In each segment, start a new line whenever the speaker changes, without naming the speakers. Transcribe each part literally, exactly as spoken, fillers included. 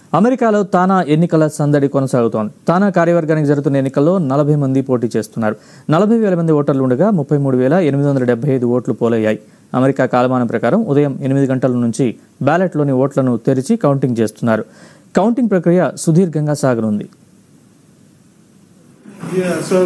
అమెరికాలో తానా ఎన్నికల సందడి కొనసాగుతోంది. తానా కార్యవర్గానికి జరుగుతున్న ఎన్నికల్లో నలభై మంది పోటీ చేస్తున్నారు. నలభై వేల మంది ఓటర్లు ఉండగా ముప్పై మూడు వేల ఎనిమిది వందల డెబ్బై ఐదు ఓట్లు పోలయ్యాయి. అమెరికా కాలమానం ప్రకారం ఉదయం ఎనిమిది గంటల నుంచి బ్యాలెట్లోని ఓట్లను తెరిచి కౌంటింగ్ చేస్తున్నారు. కౌంటింగ్ ప్రక్రియ సుదీర్ఘంగా సాగనుంది.
Yeah, so,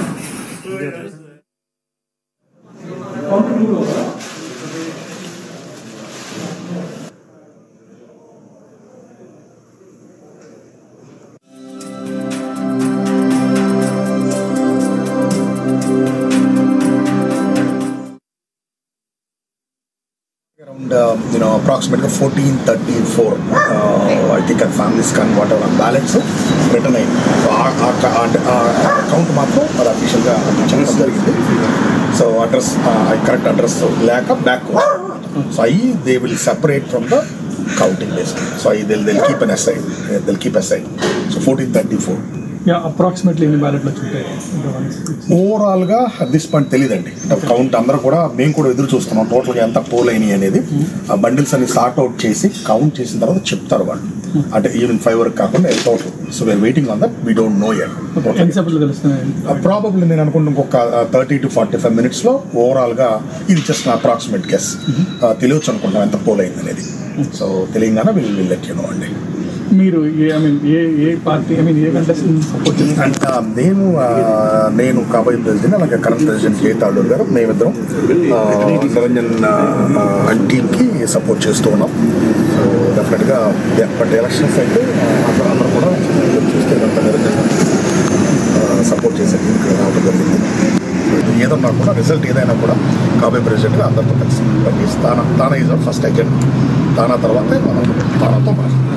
around uh, you know approximately fourteen thirty-four uh, I think our families can whatever on balance written in so account matro or official ga andicham jarigindi so address uh, correct address lack of back so I they will separate from the counting list so I they'll, they'll keep an aside they'll keep aside so fourteen thirty-four
yeah approximately ఎన్ని బ్యాలెట్లు వచ్చుంటాయి
overall గా this point తెలియదండి count అందరూ కూడా మేము కూడా ఎదురు చూస్తున్నాం టోటల్ గా ఎంత పోల్ అయినాయి అనేది ఆ బండిల్స్ అన్ని సార్ట్ అవుట్ చేసి కౌంట్ చేసిన తర్వాత చెప్తారు వాళ్ళు అంటే ఈవెన్ ఫైవ్ వరకు కాకుండా total so we are waiting on that we don't know yet probably నేను అనుకుంటున్నా ఇంకొక thirty to forty five minutes లో ఓవరాల్ గా ఇది జస్ట్ అప్రాక్సిమేట్ గెస్ తెలియచ్చు అనుకుంటాం ఎంత పోల్ అయింది అనేది సో తెలియగానే వీళ్ళు వీళ్ళు లెట్ యు నో అండి
మీరు ఐ మీన్ ఏ ఏ పార్టీ ఐ మీన్ ఏ కంటెస్టెంట్ సపోర్ట్ చేస్తారు
నేను నేను కాబోయే ప్రెసిడెంట్ అలాగే కరెంట్ ప్రెసిడెంట్ కేతాళూరు గారు మేమిద్దరం నిరంజన్ అండ్ టీమ్కి సపోర్ట్ చేస్తూ ఉన్నాం సో డెఫినెట్గా బట్ ఎలక్షన్స్ అయితే అక్కడ అందరూ కూడా చూస్తే నిరంజన్ సపోర్ట్ చేసే టీంకి రావడం జరిగింది ఏదన్నా కూడా రిజల్ట్ ఏదైనా కూడా కాబోయే ప్రెసిడెంట్గా అందరితో కలిసి TANA TANA is our first agent TANA తర్వాతే మనం తానాతో